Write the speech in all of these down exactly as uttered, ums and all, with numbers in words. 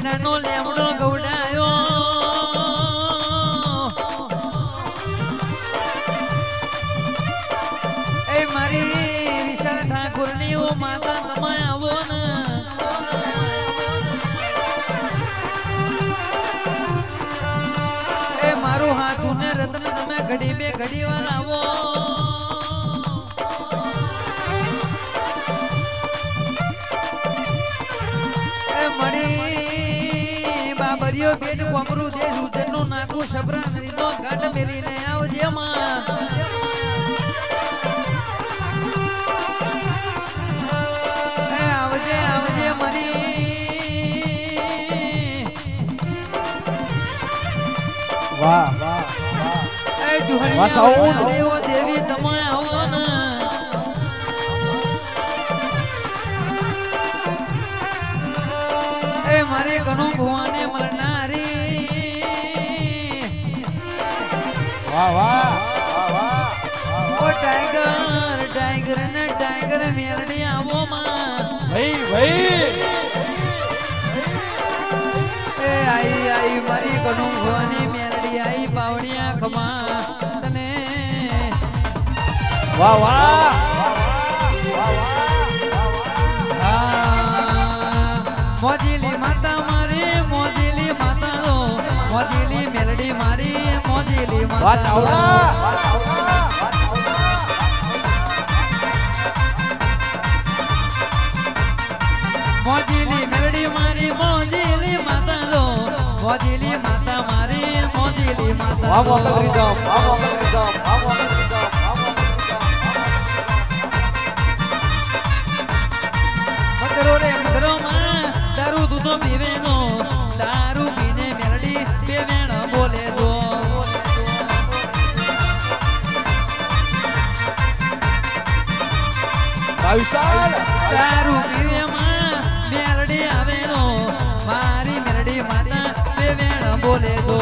નાનો લેમડો ગવડાયો એ મારી વિશાળ ઠાકોરની ઓ માતા તમે આવો ને એ મારું હાથું ને રત્ન તમે ઘડી બે ઘડી વાર આવો બાબરિયો બેટ કોમરું દે રૂજનનું નાકું સબરા નદીનો ઘાટ મેલીને આવજે માં એ આવજે આવજે મરી વાહ વાહ એ જુહણિયા દેવો દેવી તમે આવો ને એ મારી ઘણું ભુવાને મળનારી વાહ વાહ વાહ વાહ ઓ ટાઈગર ટાઈગર ને ટાઈગર મેલડી આવો માં ભાઈ ભાઈ એ આઈ આઈ મારી ઘણું ભુવાની મેલડી આઈ પાવડી આંખમાં તને વાહ વાહ મોજીલી માતા મારી મોજીલી માતા રો મોજીલી મેલડી મારી મોજીલી માતા વાહ ચાવડા મોજીલી મેલડી મારી મોજીલી માતા રો મોજીલી માતા મારી મોજીલી માતા વાહ વાહ રીધમ વાહ વાહ રીધમ વાહ વાહ રીધમ મતરો રે મતરો માં દારૂ દૂધો પીવે નો દારૂ પીને મેલડી બે વેણ બોલે જો વિશાલ દારૂ પીવે માં મેલડી આવે નો મારી મેલડી માતા બે વેણ બોલે જો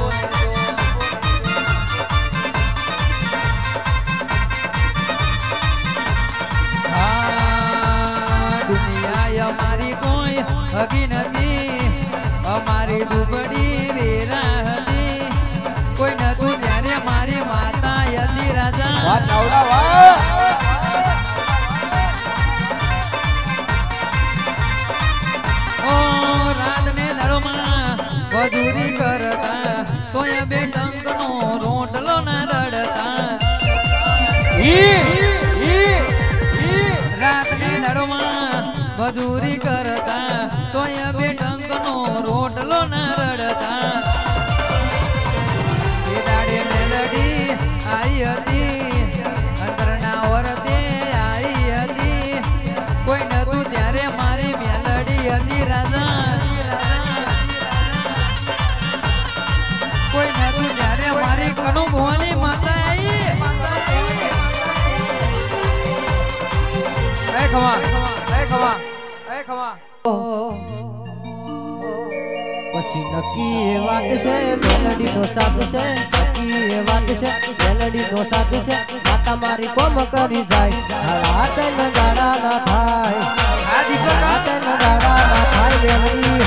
અમારી કોઈ હગી નથી અમારી દુબડી વેરા હતી કોઈ નતું ત્યારે મારી માતા હતી રાજા વાહ ચાવડા વાહ ઓ રાત ને દળમાં મજૂરી કરતા તોય બે ટંકનો રોટલો ના રડતા રાત ને દળમાં મજૂરી કરતા તોય બે ટંકનો રોટલો ના રડતા એ દાડે મેલડી આઈ હતી અંતરના વરતે આઈ હતી કોઈ નતું ત્યારે મારી મેલડી હતી રાજા કોઈ નતું ત્યારે મારી કનુ ભુવાની માતા આઈ એ ખવા એ ખવા એ ખવા પછી નક્કી એ વાત છે મેલડી નો સાથ છે નક્કી એ વાત છે મેલડી નો સાથ છે માતા મારી કોમ કરી જાય હાથ ન દાડા ના થાય આ દીપક હાથ ન દાડા ના થાય મેલડી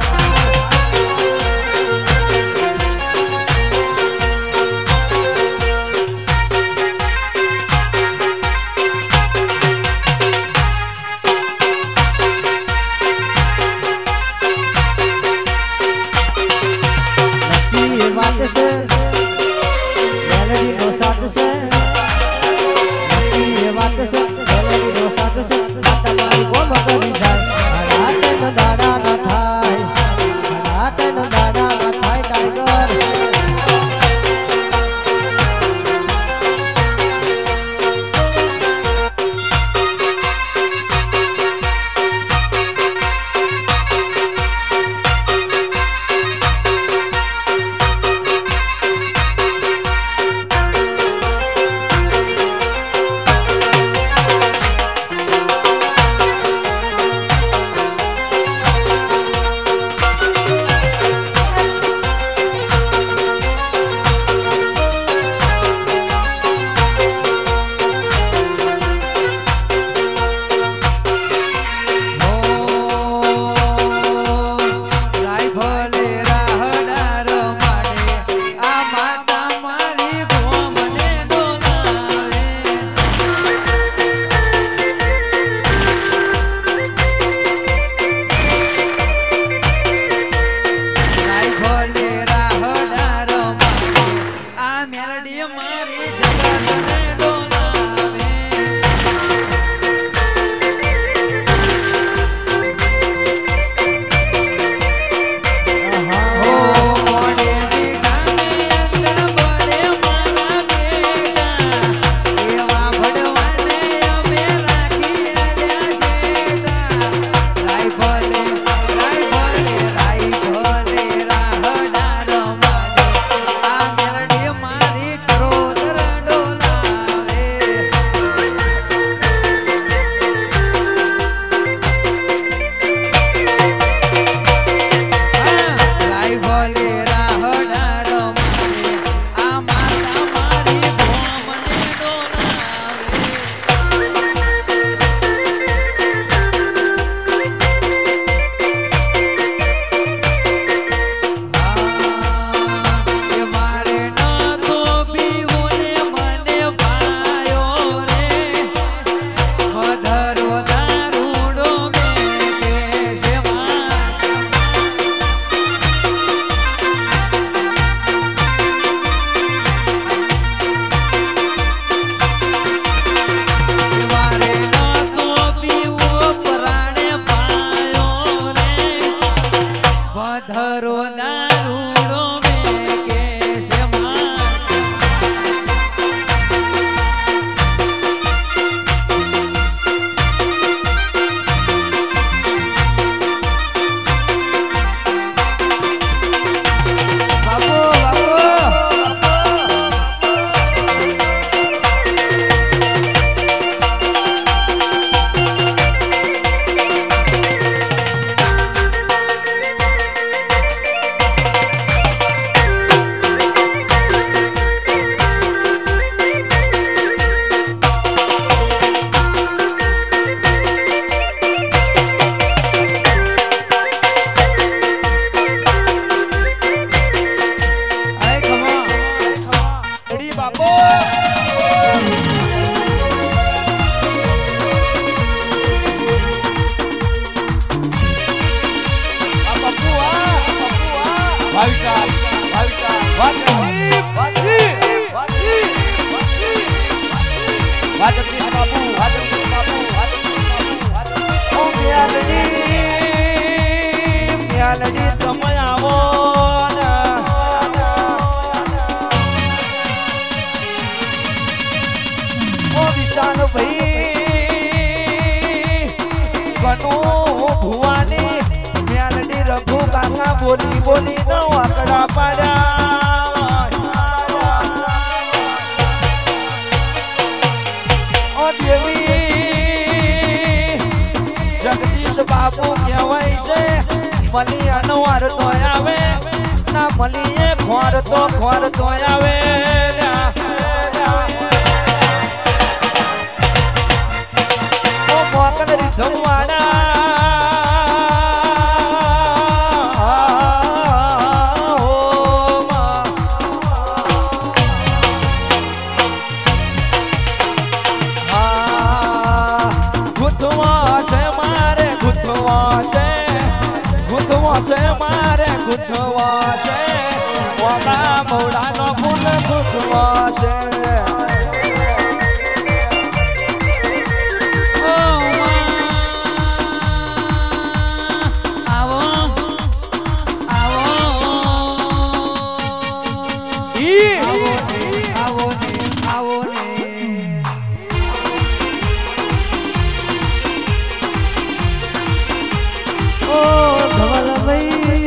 મેલડી નો સાથ છે નક્કી એ વાત છે મેલડી નો સાથ છે જગદીશ બાપુ હા જગદીશ બાપુ હા જગદીશ બાપુ ઓ મ્યાલડી મ્યાલડી તમે આવો ઓ વિશાલ ભાઈ કનો ભુવાની મ્યાલડી રઘુ કાકા બોલી બોલી નો આકડા પાડ્યા ઓ દેવી જગદીશ બાપુ કહેવાય છે મલી અનવાર તો આવે ના મલીએ ખોર તો ખોર તો આવે ઓ મોકલ રીધવાના મારે ગુથવા છે મોડા મોડાનો ફૂલ ગુથવા છે આવો આવો ઈ આવો ને આવો ને આવો ને ઓ ધવલભાઈ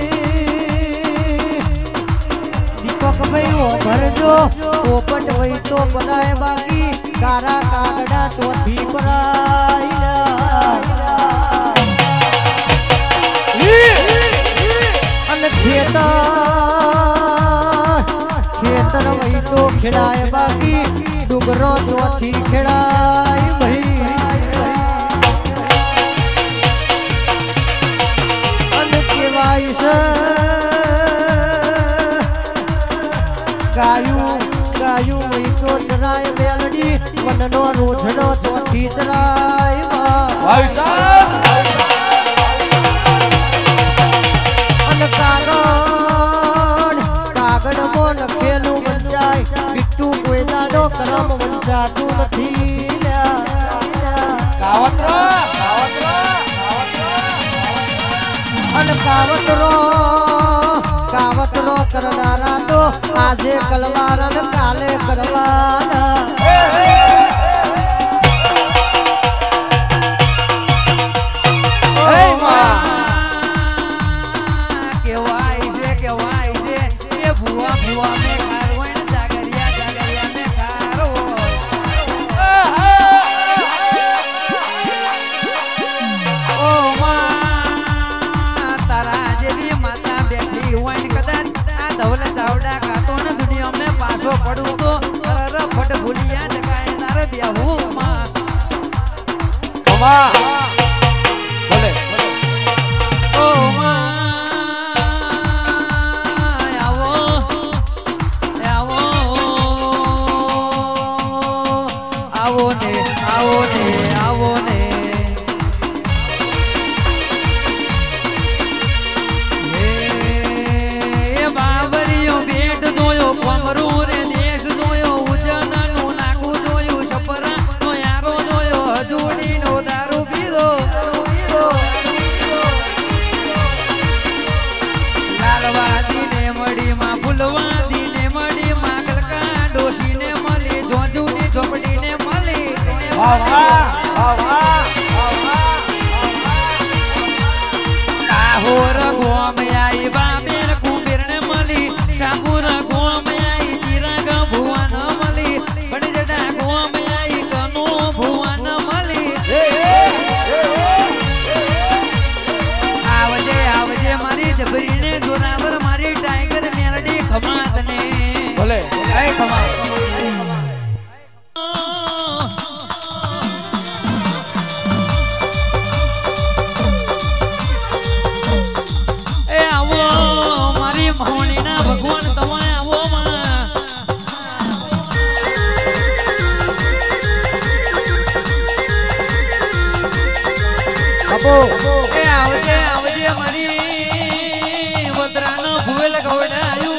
દીપકભાઈ ઓ ભરજો પોપટ વઈ તો બનાય બાકી કારા કાગડા તો થી પરાઈલા અને ખેતર ખેતર વઈ તો ખેડાય બાકી ડુંગરો તો થી ખેડાય ભાઈ કેવાય છે ગાયું ગાયું વઈ તો ચરાય મેલડી વનનો રોજનો તો થી ચરાય ભાઈસાબ અને કાગળ કાગળ માં લખેલું વંચાય બીટું કોઈ દાડો કરમ વંચાતું નથી કાવતરો કાવતરો અને કાવતરો કાવતરો કરનારા તો આજે કલવાર અને કાલે કરવાના કેવાય છે કેવાય છે એ ભુવા ભુવા મે ખારો ને જાગરિયા જાગરિયા મે ખારો ઓ માં તારા જેવી માતા બેઠી હોય ને કદાચ આ ધવલ ચાવડા કાતો ને દુનિયા મે પાછો પડું તો અર ફટ ભૂલિયા જગાય તારે બેહું માં કમા બોલે ઓ માં આવો આવો આવો ને આવો ને આવો ને એ બાવરીઓ બેટ જોયો કોમરું રે દેશ જોયો ઉજનનું નાકું જોયું છપરા નો યારો જોયો હજુડીનો દારૂ પીધો લાલવાદીને મડીમાં ફૂલવાદીને મડીમાં કલકા ડોશીને મળી જોજુની ઝોપડીને મળી વાહ વાહ વાહ વાહ આહોર ગોમ આઈ બાબેર કુબેરને મળી શાપુર ગોમ આઈ ચિરાગ ભુવન મળી બડજડા ગોમ આઈ કનો ભુવન મળી આવજે આવજે મારી જબરીને જોરાવર મારી ટાઈગર મેલડી ખમાતને બોલે એ ખમાત એ આવો મારી મહોણીના ભગવાન તમે આવો માં બાપુ એ આવજે આવજે મારી વદરાનો ભૂવેલ ગવડાયું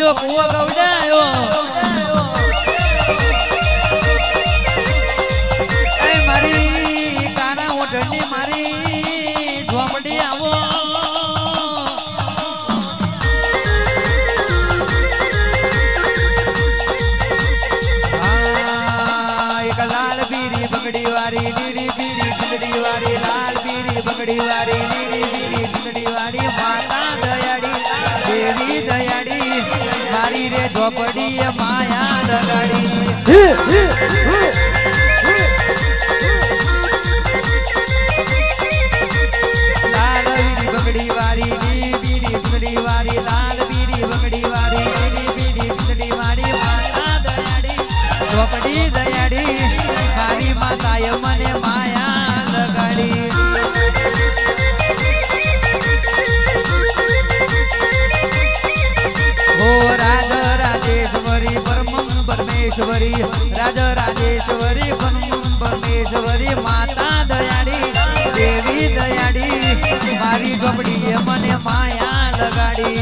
ખોડ્યો કુવો ગવડાયો એ મારી કાના ઓઢણી મારી ઝોપડી આવો बगड़ी वारी नीरी बीरी चुंदड़ी वारी लाल बीरी बगड़ी वारी नीरी बीरी चुंदड़ी वारी माता दयाड़ी देवी दयाड़ी मारी रे झोपड़ी माया लगाड़ी लाल बीरी बगड़ी वारी नीरी बीरी चुंदड़ी वारी लाल बीरी बगड़ी वारी नीरी बीरी चुंदड़ी वारी माता दयाड़ी झोपड़ी दयाड़ी मारी माताए मने माया लगाड़ी हो राज राजेश्वरी परम परमेश्वरी राज राजेश्वरी परम परमेश्वरी माता दयाड़ी देवी दयाड़ी मारी झोपड़ी मने माया लगाड़ी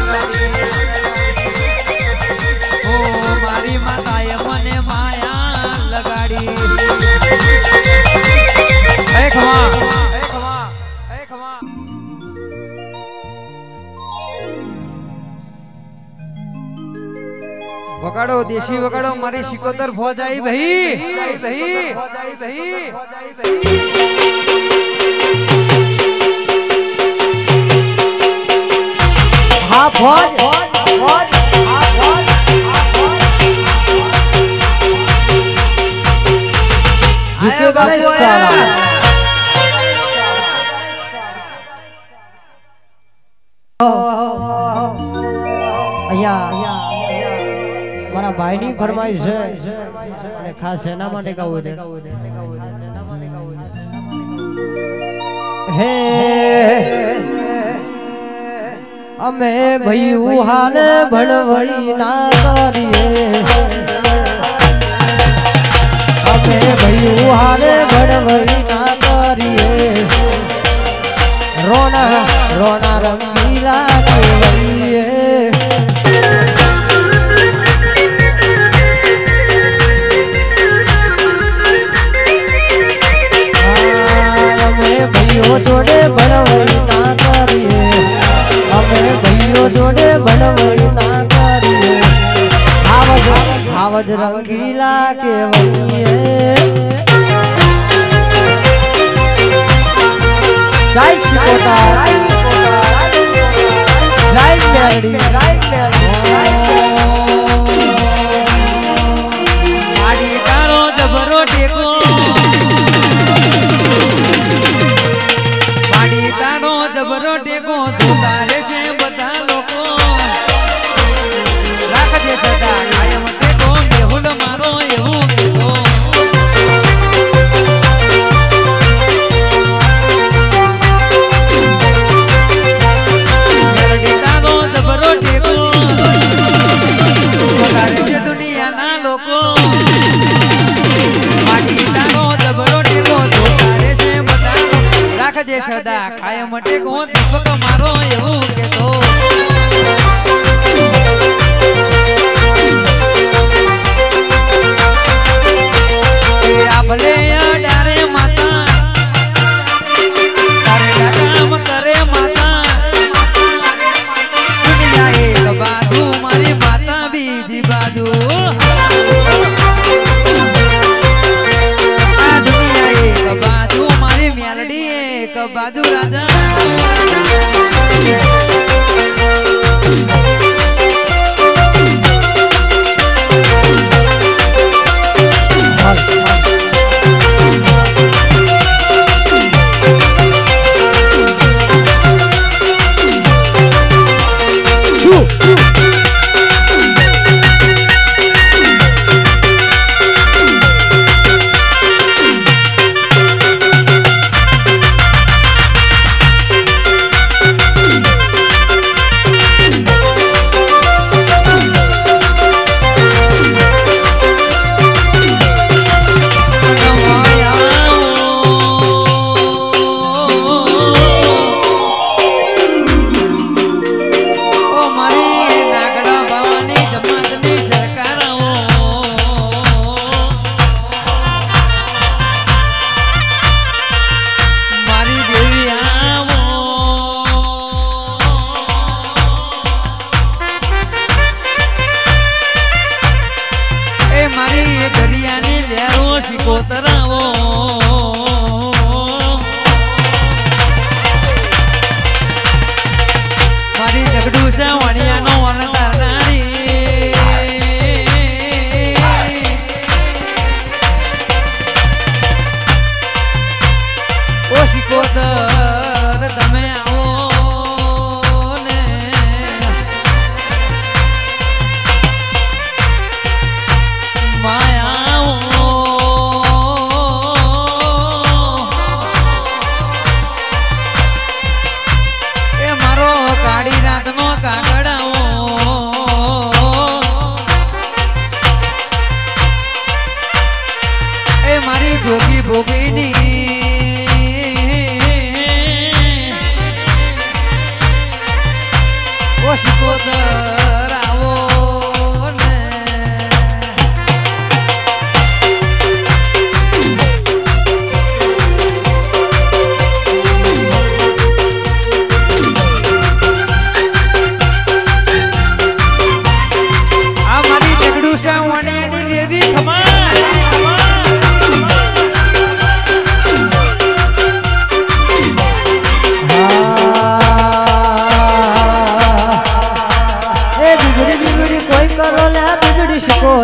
ओ मारी माताए मने माया लगाड़ी ए खमा ए खमा ए खमा वगाड़ो देशी वगाड़ो मारी शिकोतर फौज आई भाई भाई भाई भाई हाँ फौज फौज हाँ फौज झुकेगा नहीं साला અહીંયા મારા ભાઈની ફરમાઈશ છે અને ખાસ એના માટે ગાવું છે હે અમે ભયું હાલ ભણવઈ ના કરીએ અમે ભયું હાલ ભણવઈ ના કરીએ રોના રોના રંગીલા કેવઈએ જોડે ભણવઈ ના કરીએ અમે ભાઈઓ જોડે ભણવઈ ના કરીએ આવજ આવજ રંગીલા કેવઈએ જય શિકોતા જય મેરડી આડી તારો જબરો ટેકો તારો જબરો ટેકો જોતા રહેશે બધા લોકો રાખજે સદા કાયમ ટેકો મેહુલ મારો એવું કીધો મેલડી તારો જબરો ટેકો જોતા રહેશે દુનિયાના લોકો માડી તારો જબરો ટેકો જોતા રહેશે બધા રાખજે સદા કાયમ ટેકો દીપક મારો એવું કેતો આપલે ડારે માતા તારે કામ કરે માતા દુનિયા એક બાજુ મારી માતા બીજી બાજુ આ દુનિયા એક બાજુ મારી મેલડી એક બાજુ રાજા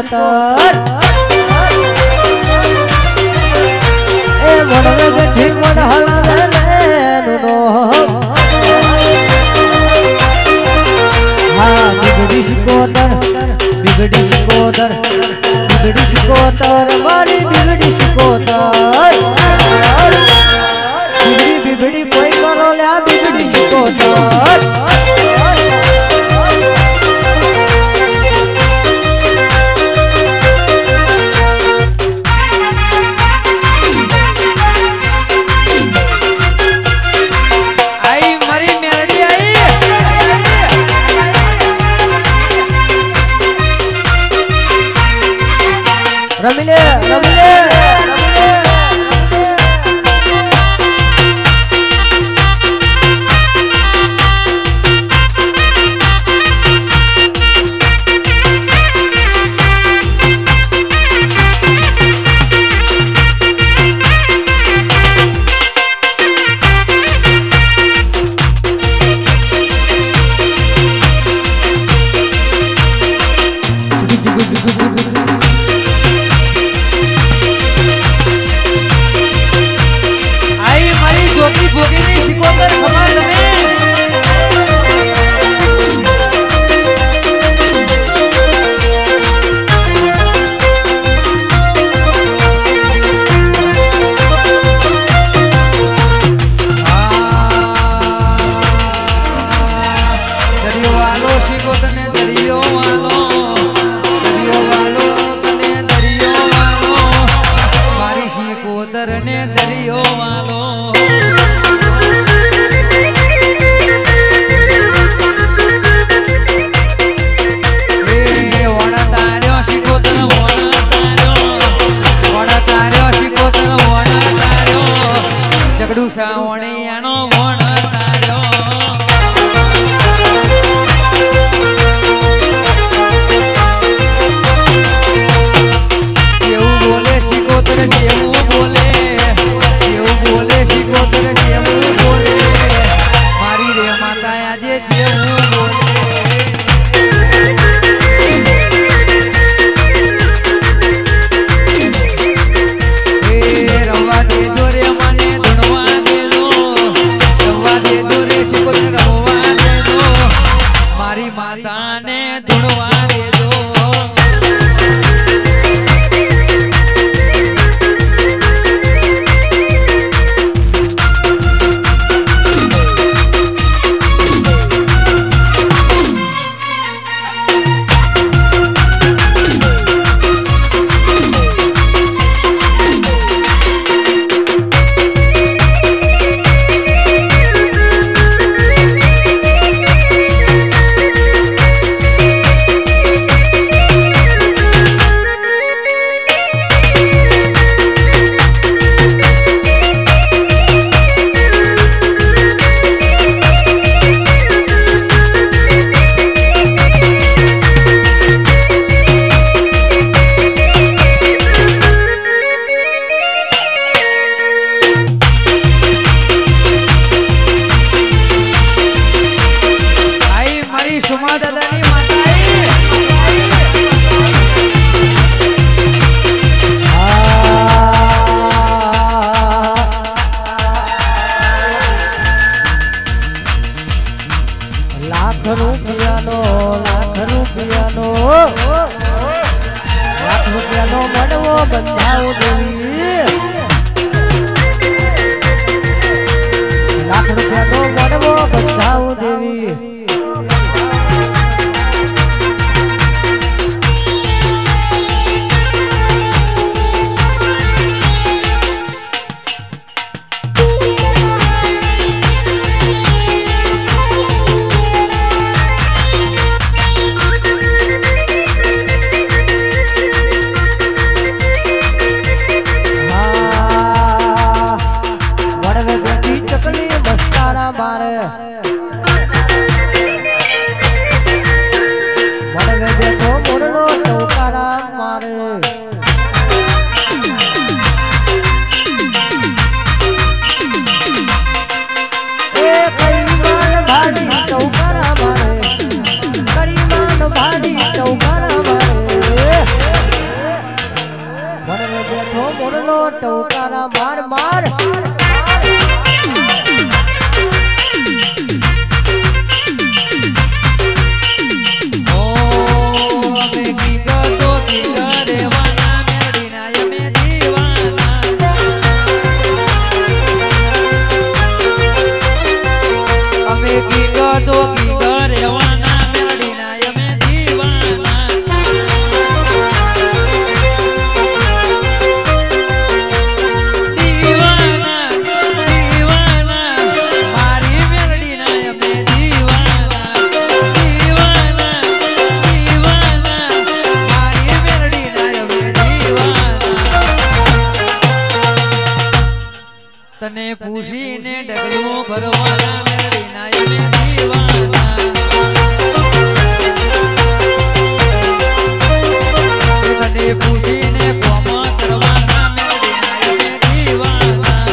શિકોતર એ વડવે બેઠી વડ હળવે લેનો હા બીગડી શિકોતર બીગડી શિકોતર બીગડી શિકોતર મારી બીગડી શિકોતર બીગડી બીગડી કોઈ કરો લ્યા બીગડી શિકોતર રમીલે રમીલે પૂછીને ડગલું ભરવાના મેળવીના એને દીવાના તને પૂછીને કોમ કરવાના મેળવીના એને દીવાના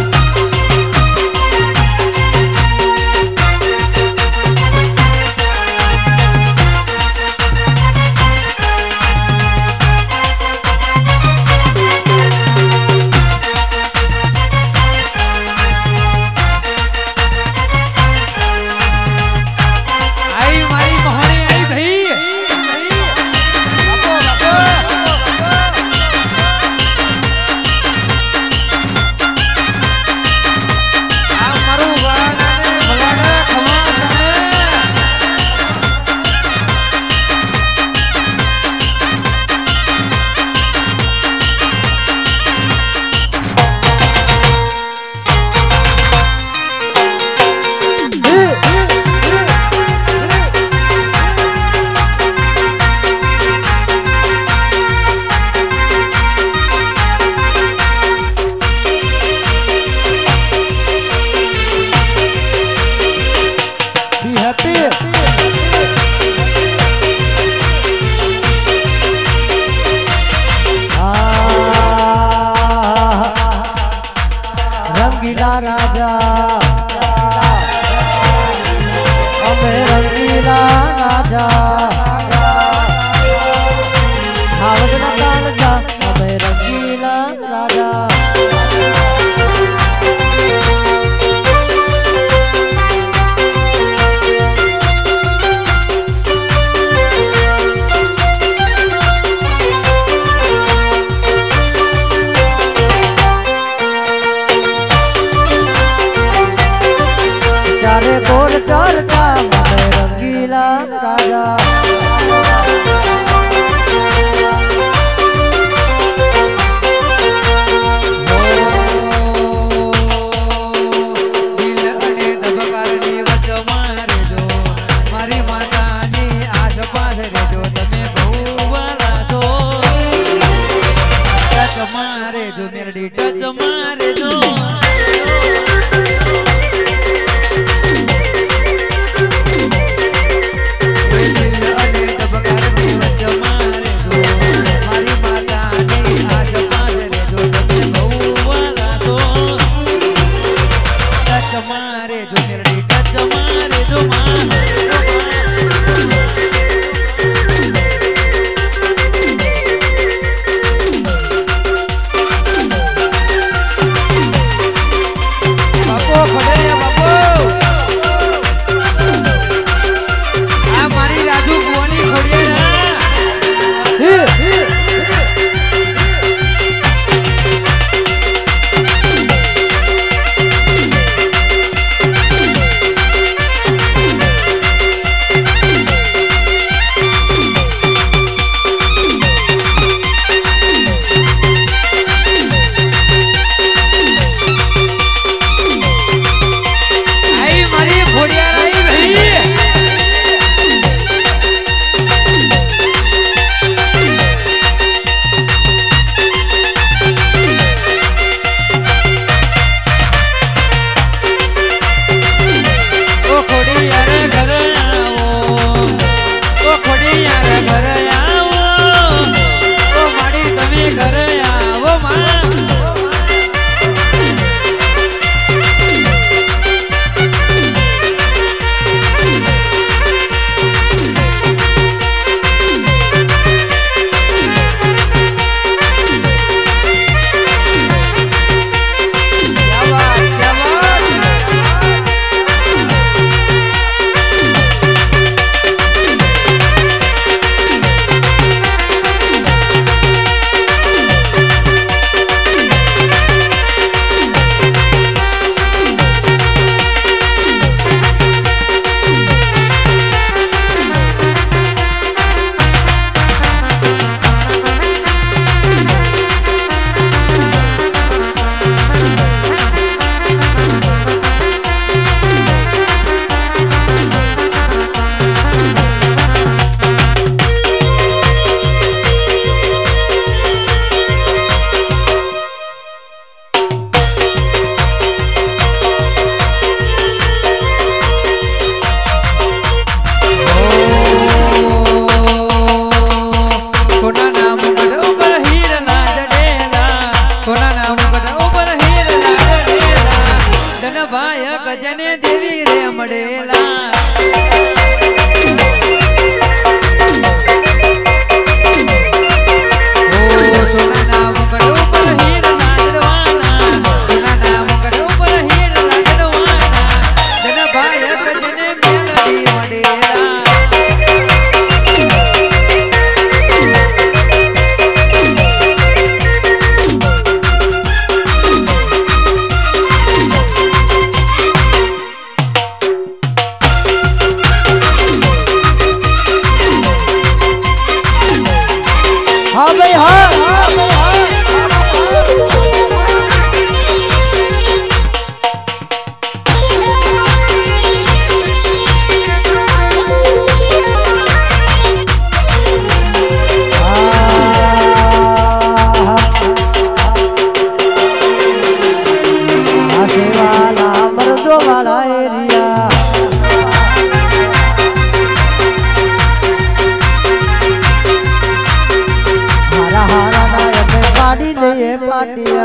રંગીલા રાજા અમે રંગીલા રાજા આવડના કાળજા અમે રંગીલા રાજા ચારે કોર ચર્ચા અમે રંગીલા રાજા દિલ અને ધબકારની વચમાં રેજો મારી માતાની આસપાસ રેજો તમે બહુ વાલા છો ટચ મારે જો મેરડી ટચ મારે જો દિલ ધનભાઈ ગજને દેવી રે મળેલા ઓ સોનાના મુકટ ઉપર હીર લાડવાના સોનાના મુકટ ઉપર હીર લાડવાના ધનભાઈ ગજને મેલડી મળેલા हाँ भाई हाँ हाँ भाई हाँ आशे वाला मर्दों वाला एरिया हारा हारा नायक पाड़ी नहीं पाटिया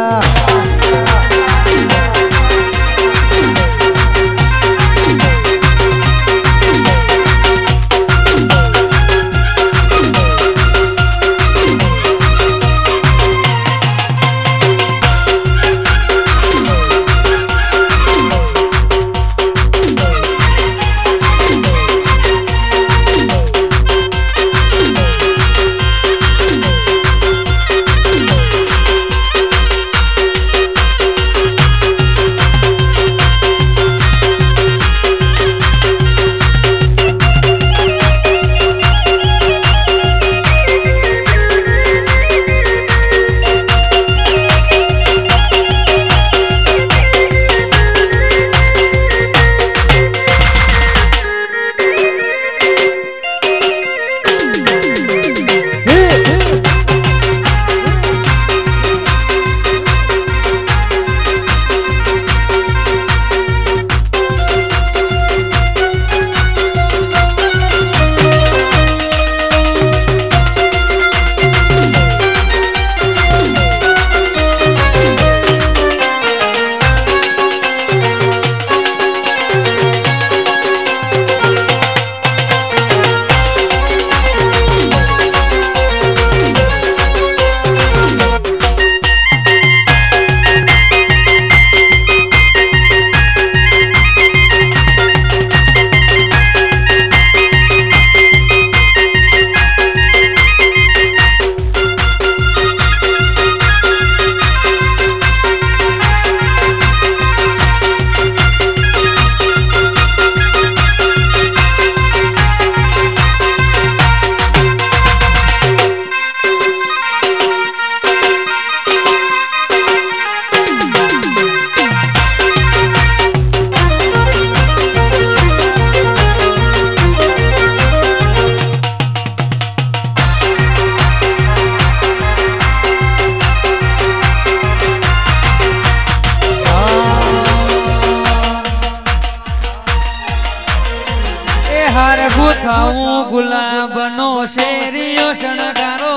હાર ગુથાઉં ગુલાબનો શેરીઓ શણગારો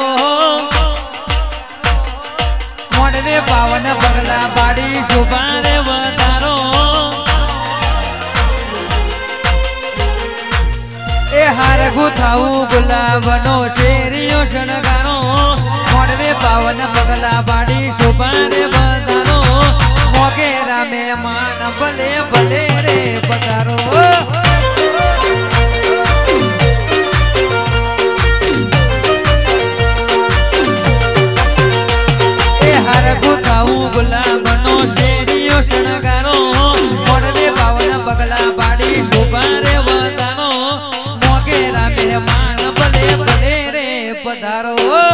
મોડવે પાવન પગલા પાડી સુભારે વધારો એ હાર ગુથાઉં ગુલાબનો શેરીઓ શણગારો મોડવે પાવન પગલા પાડી સુભારે વધારો મોગેરા મહેમાન ભલે ભલે રે પધારો ગુલાબનો શેરીઓ શણગારો મોડવે પાવન પગલા પાડી સુભારે વધારો મોગેરા મહેમાન ભલે ભલે રે પધારો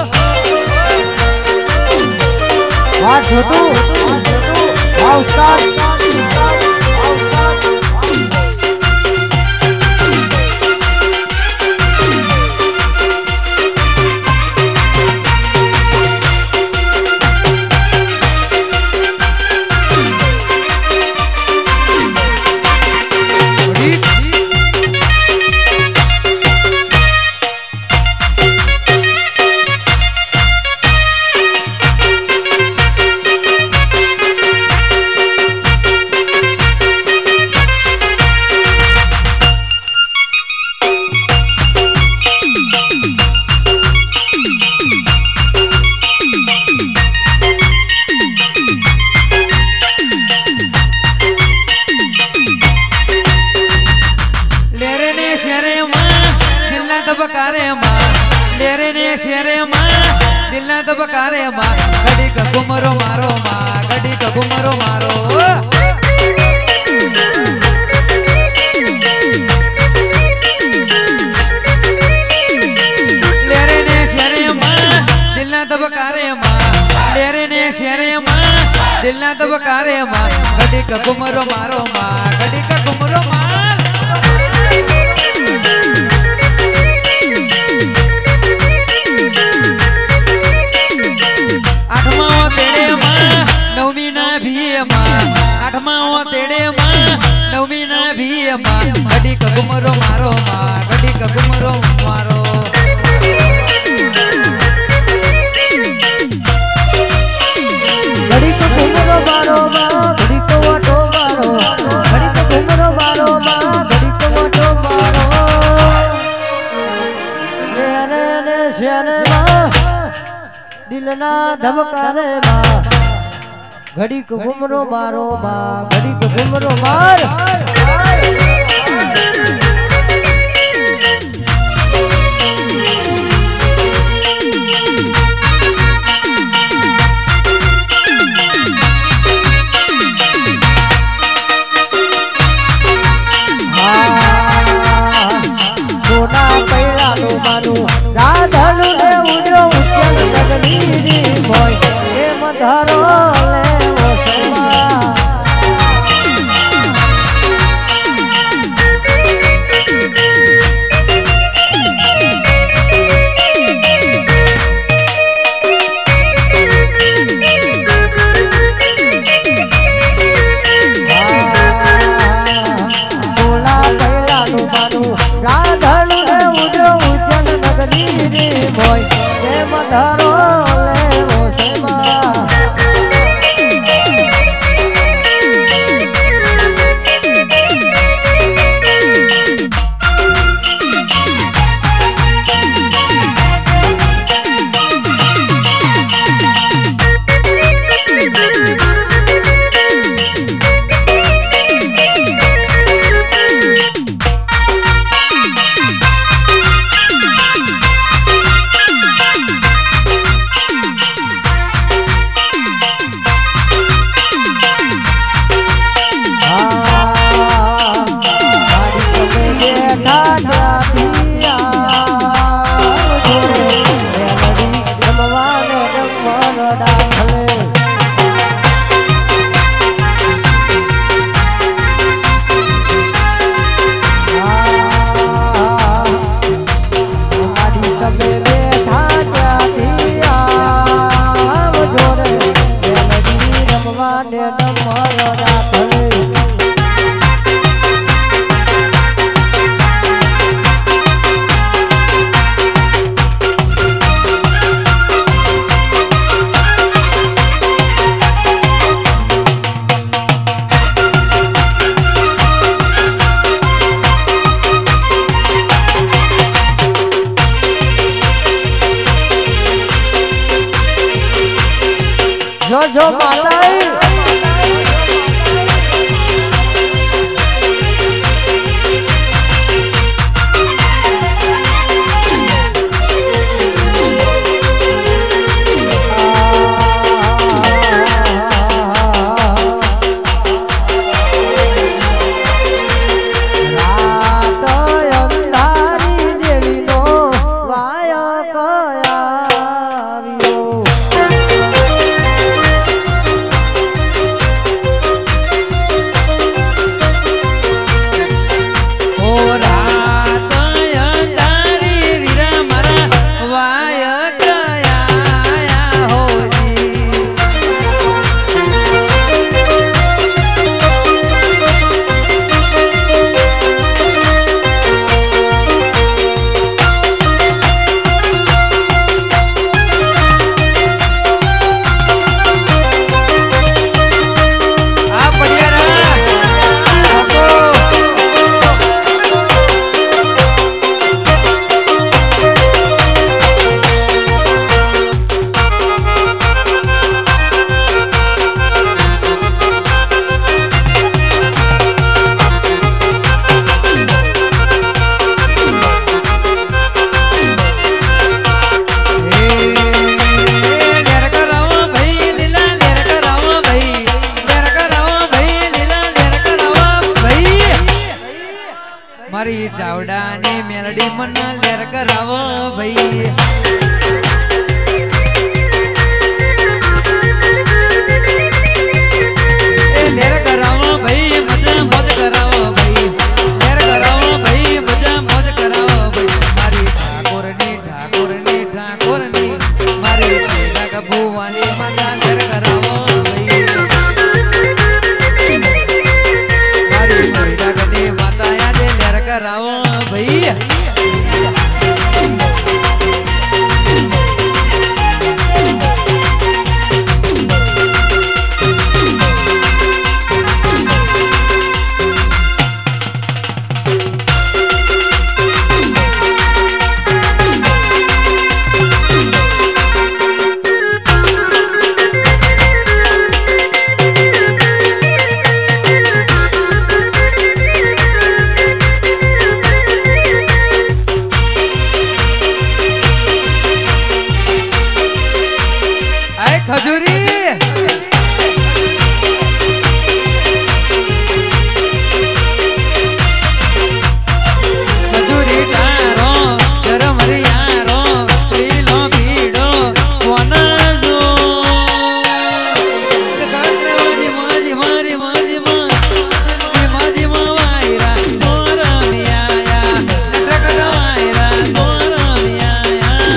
वाह छोटू वाह उस्ताद वाह उस्ताद શેરે માં દિલના ધબકારે માં ઘડીક ઘુમરો મારો માં ઘડીક ઘુમરો મારો લેરે ને શેરે માં દિલના ધબકારે માં લેરે ને શેરે માં દિલના ધબકારે માં ઘડીક ઘુમરો મારો માં ઘડીક ઘુમરો માર આઠમા તેડે માં નવમી ના ભીએ માં આઠમા તેડે માં નવમી ના ભીએ માં ઘડીક ઘુમરો મારો માં ઘડીક ઘુમરો મારો ઘડીક ઘુમરો મારો માં ઘડીક વાટો મારો ઘડીક ઘુમરો મારો માં ઘડીક વાટો મારો રે રે શેરે માં દિલના ધબકારે માં ઘડીક ઘુમરો મારો માં ઘડીક ઘુમરો માર સોના પૈલાનું માનું રાધનું ને ઉડ્યો ઉજ્જૈન નગરી હોય એમ ધરો લેવો સમા સોના પૈલાનું માનું રાધનું ને ઉડ્યો ઉજ્જૈન નગરી હોય એમ ધરો લેવો સમા જો જો માતાઈ મારી ચાવડાની મેલડી મને લેર કરાવો ભાઈ એ લેર કરાવો ભાઈ મજા મોજ કરાવો ભાઈ લેર કરાવો ભાઈ મજા મોજ કરાવો ભાઈ મારી ઠાકોરની ઠાકોરની ઠાકોરની મારી ભુવાની માતા લેર કરાવો ભાઈ મારી ભૈરવની માતા આજે લેર કરાવો ભાઈ ખજૂરી ખજૂરી તારો ગરમ રિયારો લીલો ભીડો વનજો મારી મારી મારી મારી મારી મારી વાયરા ચોર મિયાયા ટકડ વાયરા ચોર મિયાયા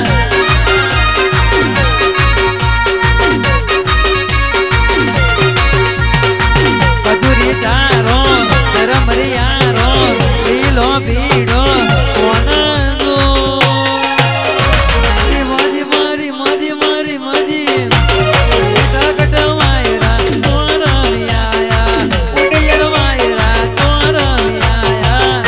તારો ગરમ રિયારો લીલો ભીડો કોનજો મારી મારી મારી મારી મારી ટકટ વાયરા ચોર મિયાયા ઉડિયલ વાયરા ચોર મિયાયા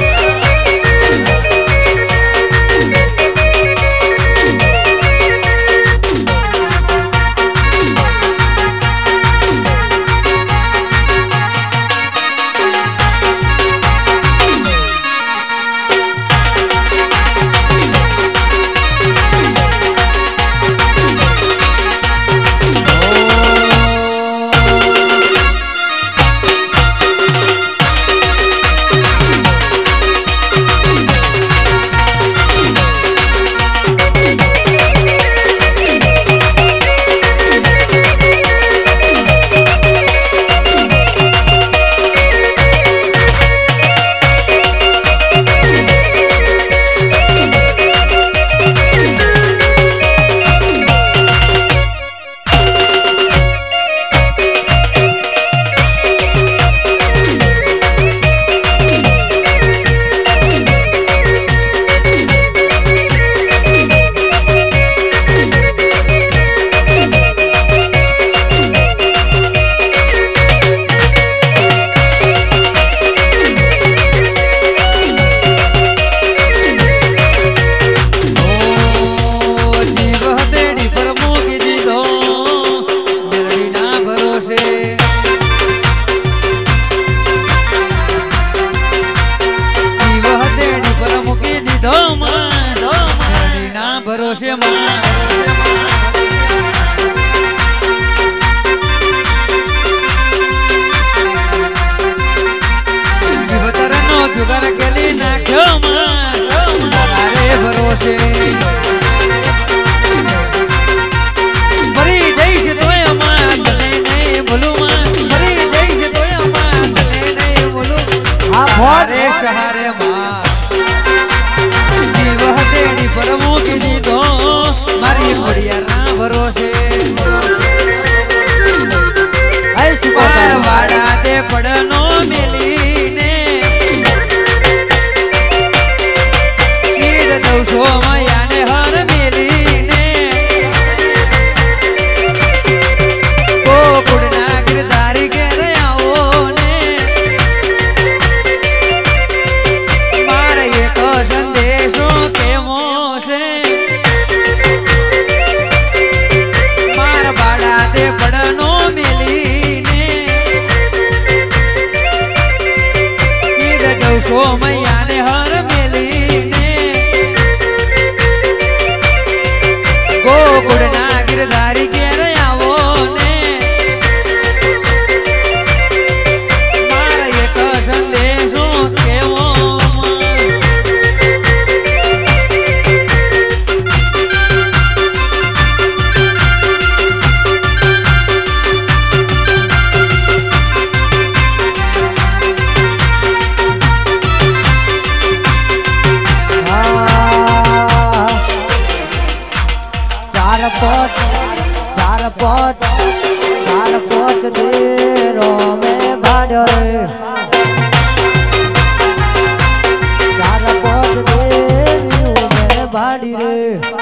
ભરોસે માં જીવતરનો જુગાર કેલી નાખ્યો માં તારે ભરોસે મરી જઈશ તોય માં તને નહીં ભૂલું માં મરી જઈશ તોય માં તને નહીં ભૂલું આ ભોરે સહારે માં પર મૂકી દીધો મારી ઘોડિયાના ભરોસે વાડા તે પડનો મેલીને ઈદ દઉસો મયાને હર મેલીને ગોકુળના ગિરધારી ઘેર આવો ને મારે એક સંદેશો કેમો મારા બાડા તે પડનો મેલીને સીધ દઉસો મૈયાને હર મેલીને ગોકુળના ગિરધારી ઘેર આવો ને મારા એક સંદેશો કેવો ભારી રે